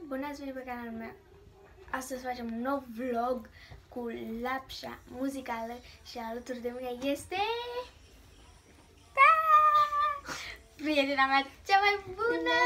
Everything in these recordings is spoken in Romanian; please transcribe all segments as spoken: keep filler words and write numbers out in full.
Bună ați venit pe canalul meu! Astăzi facem un nou vlog cu Lapșa muzicală și alături de mine este... Da! Prietena mea cea mai bună!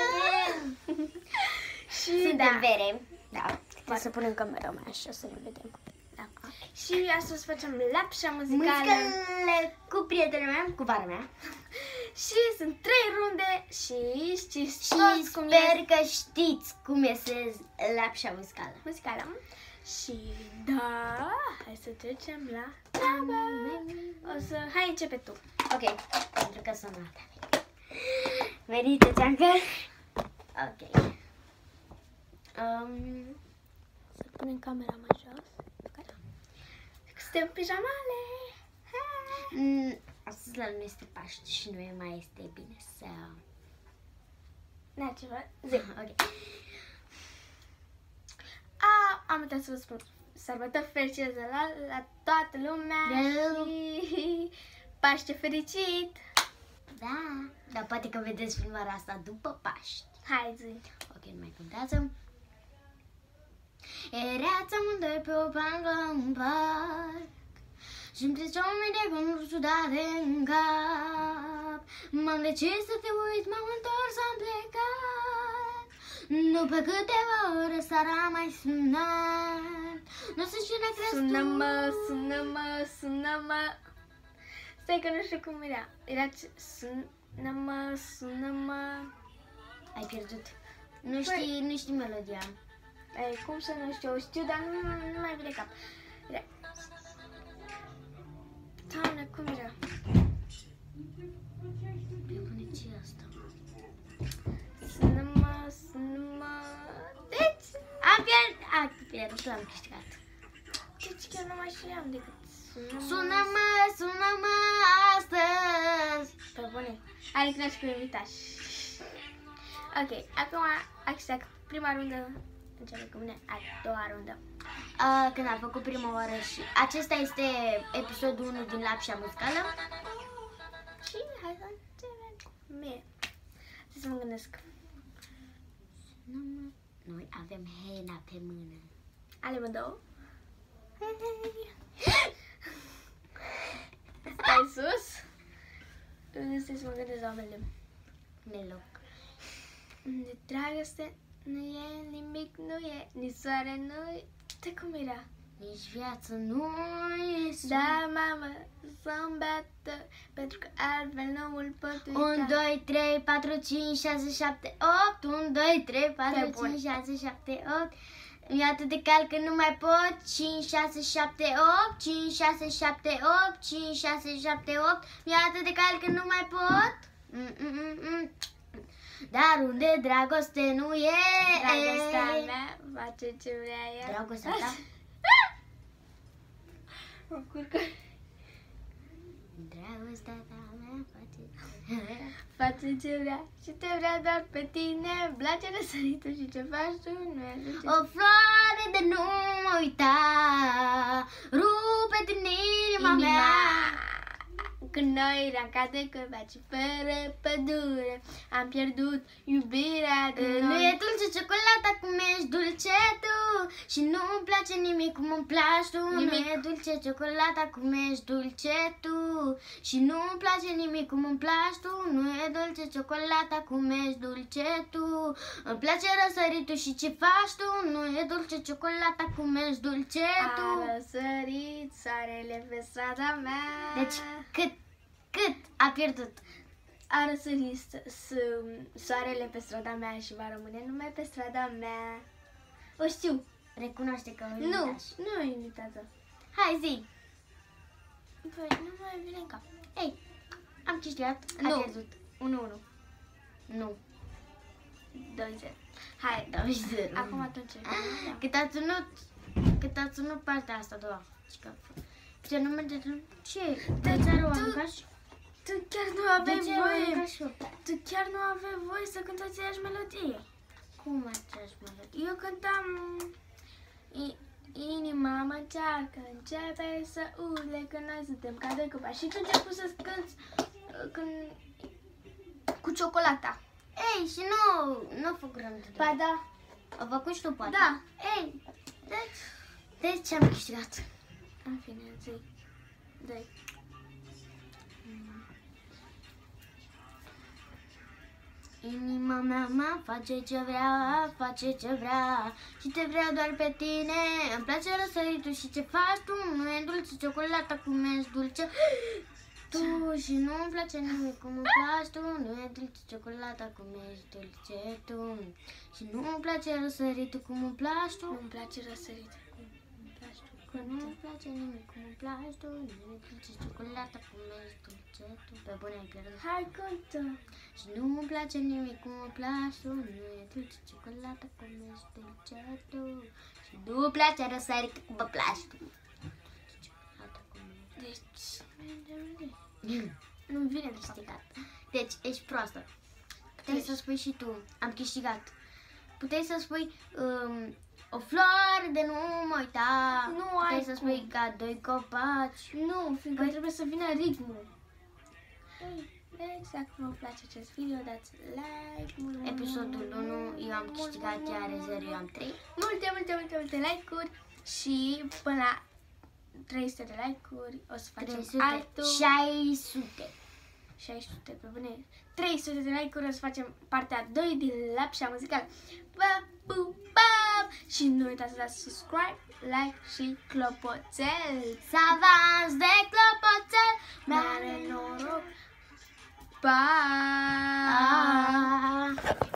Și Suntem da. Vere. Da. Trebuie să punem camera mai așa să ne vedem. Da. Și astăzi facem Lapșa muzicală. Muzicale cu prietena mea, cu vara mea. Și sunt trei runde și știți Și toți cum sper e că știți cum este Lapșa muzicală. muzicală. Și da, hai să trecem la treabă. O să... Hai, începe tu. Ok, pentru că sunt noaptea. Merită, Țeancă? Ok. Um, Să punem camera mai jos. Suntem în pijamale. mm, astăzi la noi este Paște și nu e mai este bine să... N-a ceva. Zi. Ok. A, am uitat să vă spun. Sărbători fericite de la, la toată lumea Da. și Paște fericit. Da, dar poate că vedeți filmarea asta după Paști. Hai, zi. Ok, nu mai contează. Erați amândoi pe o bancă în parc și-mi treceau mii de gânduri sudate în cap. M-am decis să te uit, m-am întors, am plecat. După câteva ore Sara mai sunat. Nu știu ce ne crezi tu. Sună-mă, sună-mă, sună-mă. Stai că nu știu cum era. Era ce... Sună-mă, sună-mă. Ai pierdut. Nu știi, nu știi melodia. Ei, cum să nu știu? O știu, dar nu, nu mai vine cap. Era... Doamne, cum era? Ia pune ce e asta? Sună-mă, sună-mă... Deci... Am pierdut. Am pierdut, l-am câștigat. Deci chiar nu mai știam decât sună-mă... Sună-mă, sună-mă astăzi. Pe bune. Are că cu invitați. Ok, acum, exact, prima rundă începe cu mine, a doua rundă. Uh, când am făcut prima oară și acesta este episodul unu din Lapșa muzicală. Și hai să începem. Mie. Să mă gândesc. Noi avem hena pe mână. Ale mă două. Stai sus. Stai să mă gândesc la oameni. Meloc. De dragoste nu e, nimic nu e, nici soare nu e. De cum era? Nici viață nu e. Da, mamă, să-mi bată, pentru că altfel nu îl pot uita. unu, doi, trei, patru, cinci, șase, șapte, opt. unu, doi, trei, patru, cinci, șase, șapte, opt. Mi-e atât de cal că nu mai pot. cinci, șase, șapte, opt. cinci, șase, șapte, opt. cinci, șase, șapte, opt. Mi-e atât de cal că nu mai pot. Mm, mm, mm, mm. Dar unde dragoste nu e. Dragostea mea face ce vrea ea. Dragostea ta? Mă curcă. Dragostea ta mea face Face ce vrea și te vrea doar pe tine. Îmi place răsăritul și ce faci tu nu e de ce. o floare de nu mă uita, rupe din inima mea. Când noi eram ca de cărbaci fără pădure, am pierdut iubirea de Nu noi. e dulce ciocolata cum ești dulce tu și nu-mi place nimic cum îmi placi tu. Nimic. Nu e dulce ciocolata cum ești dulce tu și nu-mi place nimic cum îmi placi tu. Nu e dulce ciocolata cum ești dulce tu. Îmi place răsăritul și ce faci tu. Nu e dulce ciocolata cum ești dulce tu. A răsărit soarele pe strada mea. Deci cât, cât a pierdut? A răsărit soarele pe strada mea și va rămâne numai pe strada mea. O știu. Recunoaște că nu Nu, imitași. nu e imitată. Hai zi. Păi, nu mai vine în cap. Ei, am câștigat, Nu. a pierdut. unu unu. Nu. doi zero. Hai, doi zero. acum atunci. Da. Cât a ținut, cât a ținut partea asta a doua. Ce nu merge, ce? De ce nu aruncași? Tu chiar nu De aveai ce voie. aruncași eu? Tu chiar nu aveai voie să cânti aceeași melodie. Cum aceeași melodie? Eu cântam I- Inima mă încearcă, începe să urle că noi suntem ca doi copaci. Și tu început să cânti uh, când... cu ciocolata. Ei, și nu, nu făcurăm de Ba da, O făcut și tu, poate. Da. Ei, deci, deci ce am câștigat? În fine, zi. Dă-i. Inima mea, mea face ce vrea, face ce vrea și te vrea doar pe tine. Îmi place răsăritul și ce faci tu, nu e dulce ciocolata cum ești dulce tu și nu-mi place nimic cum îmi place tu, nu e dulce ciocolata cum ești dulce tu și nu-mi place răsăritul cum îmi place tu. Nu-mi place răsărit. Cum îmi place tu. Că nu-mi place nimic cum îmi place tu, nu e dulce ciocolata cum ești dulce tu. Pe bune ai pierdut. Hai, cântă. Și nu-mi place nimic cum îmi place tu, nu e dulce ciocolata cum ești dulce tu și nu-mi place răsăritul cum îmi place tu. Ciocolata cum ești. Deci, merge, merge. Mm. Nu-mi vine de Câștigat. Deci, ești proastă. Puteai să spui și tu, am câștigat. Puteai să spui um, o floare de nu mă uita. Nu Puteai ai să cum. spui ca doi copaci. Nu, fiindcă Păi- trebuie să vină ritmul. Deci, dacă vă place acest video, dați like. Mult, mult, Episodul mult, unu, mult, eu am mult, câștigat, mult, ea are mult, zero, mult, eu am trei. Multe, multe, multe, multe like-uri și până la trei sute de like-uri o să facem trei sute, altul. șase sute. șase sute pe bune. trei sute de like-uri o să facem partea doi din Lapșa Muzicală. Pa, pu, pam! Și nu uitați să dați subscribe, like și clopoțel. Să avanți de clopoțel, Mare noroc! Pa! Ah.